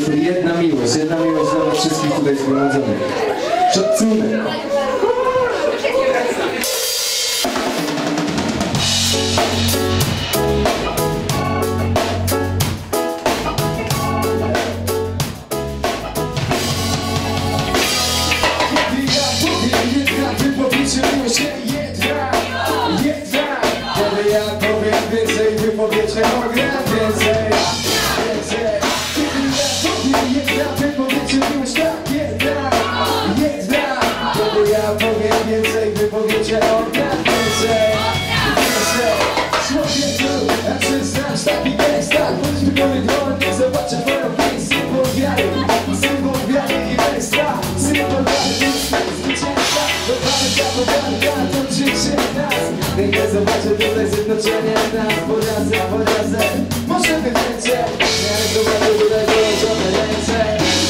jedna miłość dla was wszystkich tutaj zgromadzonych. Szacunek! Powiecie o gra więcej, więcej. Kiedy ja powiem jedna, wy powiecie miłość tak jedna, jedna. Kiedy ja powiem więcej, wy powiecie o gra więcej, więcej. Człowieku, a przyznasz taki gest, tak? Bądź wypowiedź nie zobaczę twoją pięść. Symbol wiary i męstwa, symbol wiary i zwycięstwa. Dopadka, to życie nas. Nie zobaczę tutaj zjednoczenie nas. Po razem, może wyjdziecie. Nie zobaczę tutaj połączone ręce.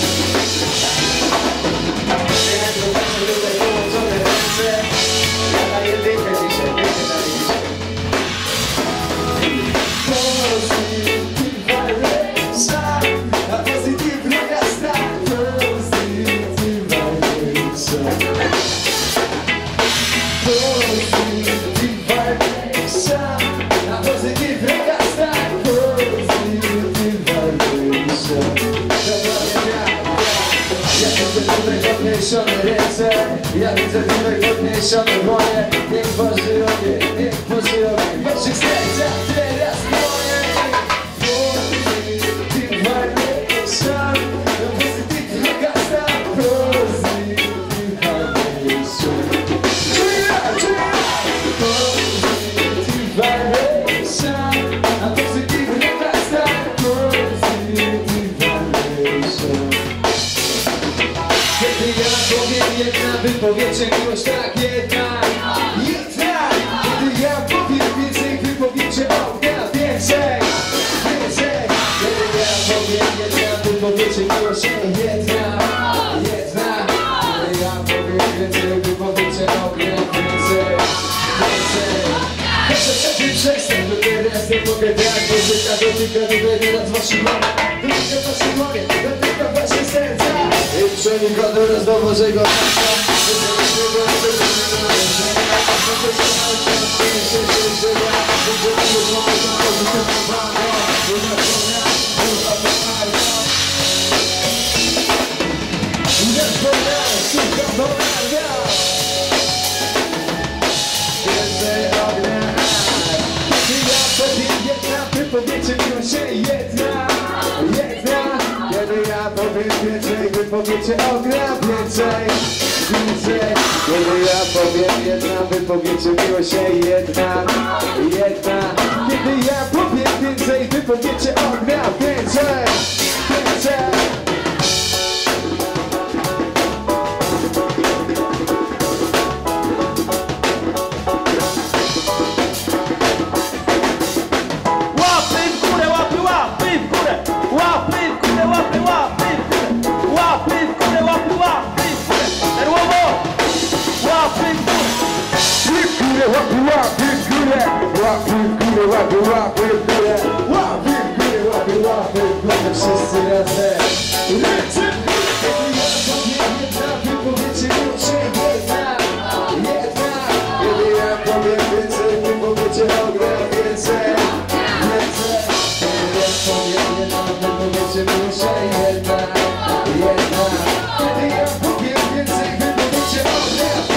Nie zobaczę tutaj połączone ręce. Ja daję dychę dzisiaj, dychę daję dzisiaj. Positive vibration, a positive regastar. Positive vibration. Ja widzę tutaj podniesione moje. Niech Boży ogień w waszych sercach teraz moje. Positive vibration, positive regastar. Positive vibration. Positive vibration, a positive regastar. Positive vibration. Kiedy ja powiem jedna, wy powiecie miłość tak jedna, jedna. Kiedy ja powiem więcej, wy powiecie ognia więcej, więcej. Kiedy ja powiem jedna, wy powiecie miłość jedna, jedna. Kiedy ja powiem więcej, wy powiecie ognia więcej, więcej. Proszę przestań, to teraz nie mogę tak. Muzyka dotyka tutaj teraz waszych rąk, dotyka waszych rąk, dotyka waszych serca. I przenika teraz do waszego serca. Powiecie miłość jedna, jedna. Kiedy ja powiem więcej, wy powiecie ogra więcej, więcej. Kiedy ja powiem jedna, wy powiecie miłość jedna, jedna. Kiedy ja powiem więcej, wy powiecie ogra więcej, więcej. Wszyscy razem. Wy powiecie miłość jedna, jedna. Kiedy ja powiem więcej, wy powiecie ogra więcej, więcej. Kiedy ja powiem jedna, wy powiecie miłość jedna, jedna. Kiedy ja powiem więcej, wy powiecie ogra